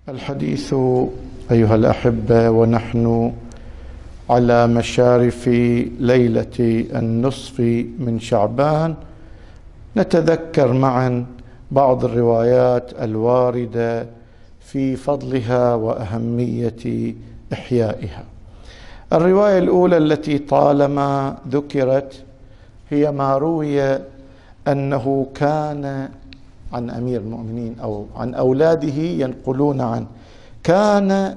الحديث أيها الأحبة ونحن على مشارف ليلة النصف من شعبان نتذكر معا بعض الروايات الواردة في فضلها وأهمية إحيائها. الرواية الأولى التي طالما ذكرت هي ما روي أنه كان عن أمير المؤمنين أو عن أولاده ينقلون عنه، كان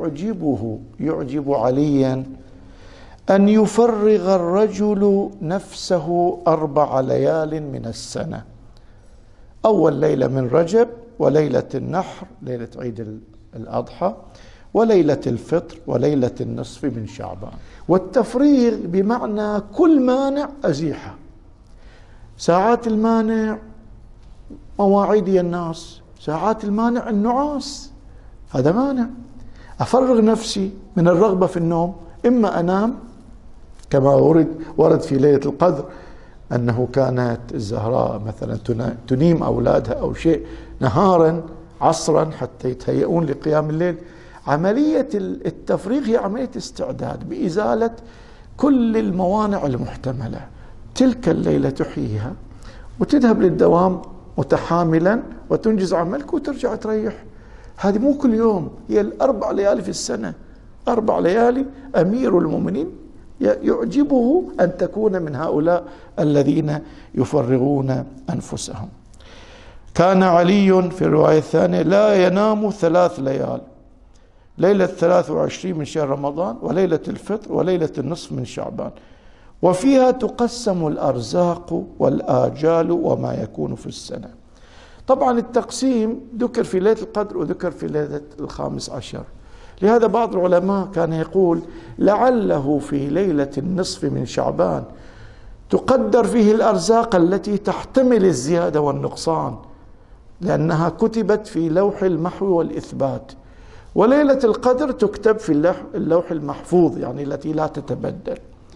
يعجب عليا أن يفرغ الرجل نفسه 4 ليال من السنة، أول ليلة من رجب، وليلة النحر ليلة عيد الأضحى، وليلة الفطر، وليلة النصف من شعبان. والتفريغ بمعنى كل مانع أزيحه. ساعات المانع مواعيدي الناس، ساعات المانع النعاس، هذا مانع. أفرغ نفسي من الرغبة في النوم، إما أنام كما ورد في ليلة القدر أنه كانت الزهراء مثلا تنيم أولادها أو شيء نهارا عصرا حتى يتهيئون لقيام الليل. عملية التفريغ هي عملية استعداد بإزالة كل الموانع المحتملة. تلك الليلة تحييها وتذهب للدوام متحاملا وتنجز عملك وترجع تريح. هذه مو كل يوم، هي 4 ليالي في السنة. 4 ليالي أمير المؤمنين يعجبه أن تكون من هؤلاء الذين يفرغون أنفسهم. كان علي في الرواية الثانية لا ينام 3 ليال، ليلة 23 من شهر رمضان، وليلة الفطر، وليلة النصف من شعبان، وفيها تقسم الأرزاق والآجال وما يكون في السنة. طبعا التقسيم ذكر في ليلة القدر وذكر في ليلة 15، لهذا بعض العلماء كان يقول لعله في ليلة النصف من شعبان تقدر فيه الأرزاق التي تحتمل الزيادة والنقصان، لأنها كتبت في لوح المحو والإثبات، وليلة القدر تكتب في اللوح المحفوظ، يعني التي لا تتبدل.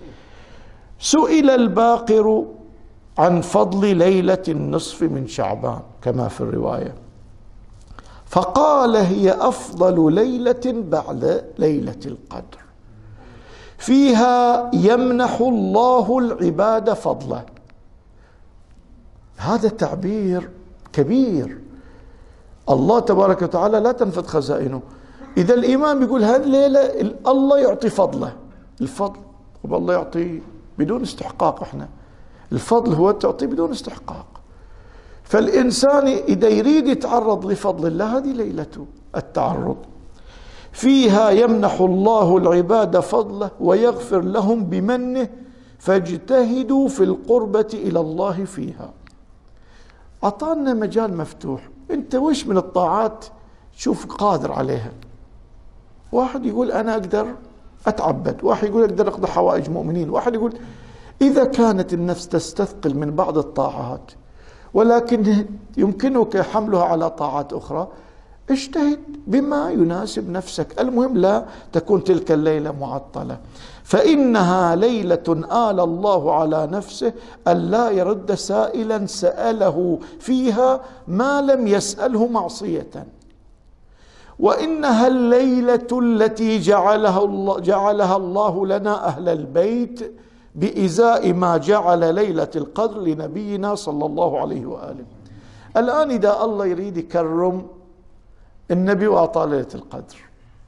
سئل الباقر عن فضل ليلة النصف من شعبان كما في الرواية، فقال هي أفضل ليلة بعد ليلة القدر، فيها يمنح الله العباد فضله. هذا تعبير كبير. الله تبارك وتعالى لا تنفذ خزائنه. إذا الإمام يقول هذه الليلة الله يعطي فضله، الفضل والله يعطي بدون استحقاق. احنا الفضل هو تعطي بدون استحقاق. فالإنسان إذا يريد يتعرض لفضل الله هذه ليلته التعرض. فيها يمنح الله العباد فضله ويغفر لهم بمنه، فاجتهدوا في القربة إلى الله فيها. أعطانا مجال مفتوح، أنت وش من الطاعات شوف قادر عليها. واحد يقول أنا أقدر أتعبد، واحد يقول أقدر أقضي حوائج مؤمنين، واحد يقول إذا كانت النفس تستثقل من بعض الطاعات ولكن يمكنك حملها على طاعات أخرى، اجتهد بما يناسب نفسك. المهم لا تكون تلك الليلة معطلة، فإنها ليلة آل الله على نفسه أن لا يرد سائلا سأله فيها ما لم يسأله معصية، وإنها الليلة التي جعلها الله لنا أهل البيت بإزاء ما جعل ليلة القدر لنبينا صلى الله عليه وآله. الآن إذا الله يريد يكرم النبي وأعطاه ليلة القدر،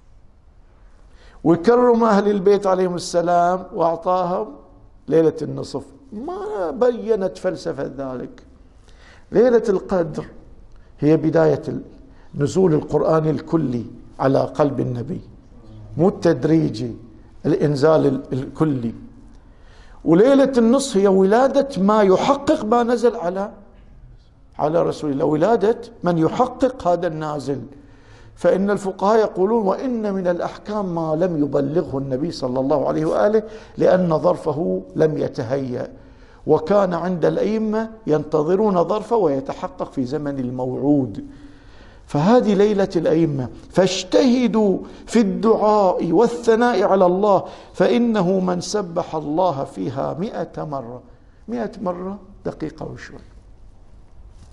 ويكرم أهل البيت عليهم السلام وأعطاهم ليلة النصف، ما بينت فلسفة ذلك. ليلة القدر هي بداية نزول القرآن الكلي على قلب النبي، مو التدريجي، الإنزال الكلي. وليلة النصف هي ولادة ما يحقق ما نزل على رسول الله، ولادة من يحقق هذا النازل. فإن الفقهاء يقولون وإن من الأحكام ما لم يبلغه النبي صلى الله عليه وآله لأن ظرفه لم يتهيأ، وكان عند الأئمة ينتظرون ظرفه ويتحقق في زمن الموعود. فهذه ليلة الأئمة، فاجتهدوا في الدعاء والثناء على الله، فإنه من سبح الله فيها 100 مرة، 100 مرة دقيقة وشوي،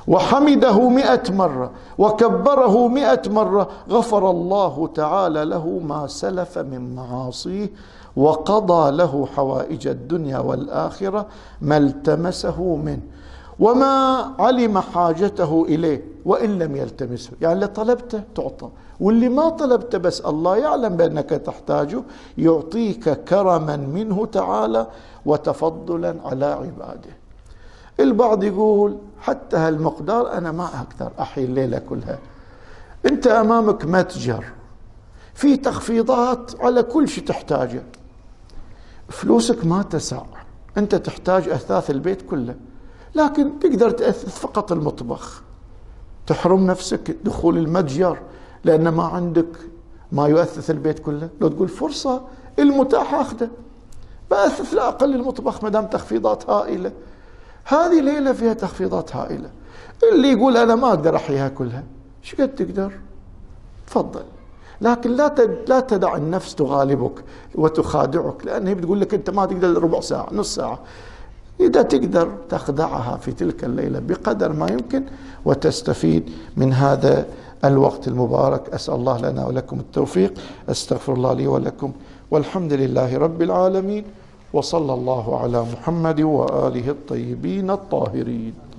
وحمده 100 مرة وكبره 100 مرة، غفر الله تعالى له ما سلف من معاصيه وقضى له حوائج الدنيا والآخرة ما التمسه منه وما علم حاجته إليه وإن لم يلتمسه. يعني اللي طلبته تعطى، واللي ما طلبته بس الله يعلم بأنك تحتاجه يعطيك كرما منه تعالى وتفضلا على عباده. البعض يقول حتى هالمقدار أنا ما أقدر أحيي الليلة كلها. أنت أمامك متجر في تخفيضات على كل شيء تحتاجه، فلوسك ما تسع، أنت تحتاج أثاث البيت كله، لكن تقدر تأثث فقط المطبخ، تحرم نفسك دخول المتجر لأن ما عندك ما يؤثث البيت كله. لو تقول فرصة المتاح أخذه، بأثث لا أقل المطبخ ما دام تخفيضات هائلة. هذه ليلة فيها تخفيضات هائلة. اللي يقول أنا ما أقدر أحيها كلها، ايش قد تقدر؟ تفضل، لكن لا تدع النفس تغالبك وتخادعك، لأن هي بتقول لك أنت ما تقدر ربع ساعة نص ساعة. إذا تقدر تخدعها في تلك الليلة بقدر ما يمكن وتستفيد من هذا الوقت المبارك. أسأل الله لنا ولكم التوفيق. أستغفر الله لي ولكم، والحمد لله رب العالمين، وصلى الله على محمد وآله الطيبين الطاهرين.